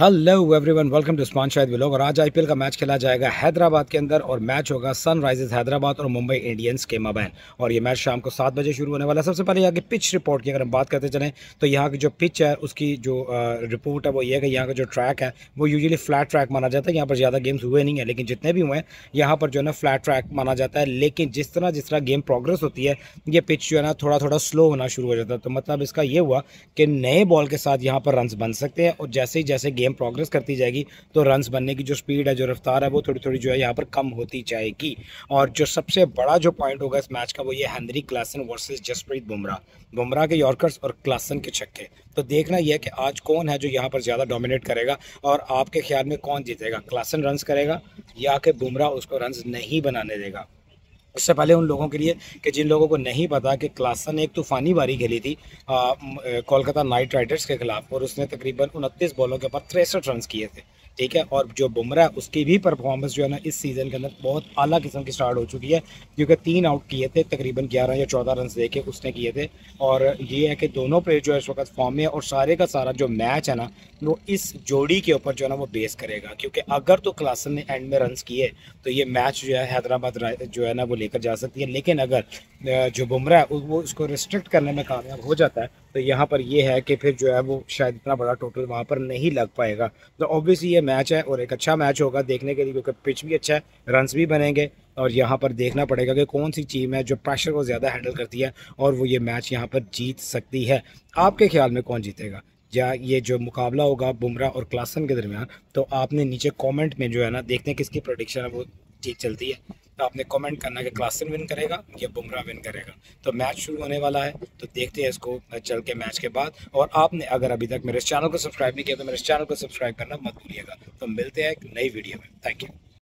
Hello everyone, welcome to spawn Shahid vlog. और आज IPL का मैच खेला जाएगा हैदराबाद के अंदर और मैच होगा सनराइजर्स हैदराबाद और मुंबई इंडियंस के माबैन। और ये मैच शाम को 7 बजे शुरू होने वाला है। सबसे पहले यहाँ की पिच रिपोर्ट की अगर हम बात करते चलें तो यहाँ की जो पिच है उसकी जो रिपोर्ट है वो ये है कि यहाँ का जो ट्रैक है वो यूजुअली फ्लैट ट्रैक माना जाता है। यहाँ पर ज़्यादा गेम्स हुए नहीं है, लेकिन जितने भी हुए हैं यहाँ पर जो है ना फ्लैट ट्रैक माना जाता है। लेकिन जिस तरह गेम प्रोग्रेस होती है ये पिच जो है ना थोड़ा थोड़ा स्लो होना शुरू हो जाता है। तो मतलब इसका ये हुआ कि नए बॉल के साथ यहाँ पर रन्स बन सकते हैं और जैसे गेम प्रोग्रेस करती जाएगी तो रन्स बनने की जो स्पीड है, जो रफ्तार है, वो थोड़ी थोड़ी जो है यहाँ पर कम होती जाएगी। और जो सबसे बड़ा जो पॉइंट होगा इस मैच का वो ये Henry Klaasen versus Jasprit Bumrah. Bumrah के यॉर्कर्स और क्लासन के छक्के। तो देखना यह है कि आज कौन है जो यहाँ पर ज़्यादा डोमिनेट करेगा और आपके ख्याल में कौन जीतेगा, क्लासन रन्स करेगा या कि बुमराह उसको रन्स नहीं बनाने देगा। इससे पहले उन लोगों के लिए कि जिन लोगों को नहीं पता कि क्लासन एक तूफानी बारी खेली थी कोलकाता नाइट राइडर्स के खिलाफ और उसने तकरीबन 29 बॉलों के ऊपर 63 रन किए थे। ठीक है, और जो बुमराह उसकी भी परफॉर्मेंस जो है ना इस सीज़न के अंदर बहुत आला किस्म की स्टार्ट हो चुकी है, क्योंकि 3 आउट किए थे, तकरीबन 11 या 14 रन दे के उसने किए थे। और ये है कि दोनों प्लेयर जो है इस वक्त फॉर्म में है और सारे का सारा जो मैच है ना वो इस जोड़ी के ऊपर जो है ना वो बेस करेगा। क्योंकि अगर तो क्लासन ने एंड में रन किए तो ये मैच जो है हैदराबाद जो है ना वो लेकर जा सकती है। लेकिन अगर जो बुमराह है वो उसको रिस्ट्रिक्ट करने में कामयाब हो जाता है तो यहाँ पर ये है कि फिर जो है वो शायद इतना बड़ा टोटल वहाँ पर नहीं लग पाएगा। तो ऑब्वियसली ये मैच है और एक अच्छा मैच होगा देखने के लिए, क्योंकि पिच भी अच्छा है, रन्स भी बनेंगे। और यहाँ पर देखना पड़ेगा कि कौन सी टीम है जो प्रेशर को ज़्यादा हैंडल करती है और वो ये मैच यहाँ पर जीत सकती है। आपके ख्याल में कौन जीतेगा? या ये जो मुकाबला होगा बुमराह और क्लासन के दरमियान, तो आपने नीचे कमेंट में जो है ना देखते हैं किसकी प्रेडिक्शन है वो ठीक चलती है। तो आपने कमेंट करना है कि क्लासन विन करेगा या बुमराह विन करेगा। तो मैच शुरू होने वाला है, तो देखते हैं इसको चल के मैच के बाद। और आपने अगर अभी तक मेरे चैनल को सब्सक्राइब नहीं किया तो मेरे चैनल को सब्सक्राइब करना मत भूलिएगा। तो मिलते हैं एक नई वीडियो में। Thank you.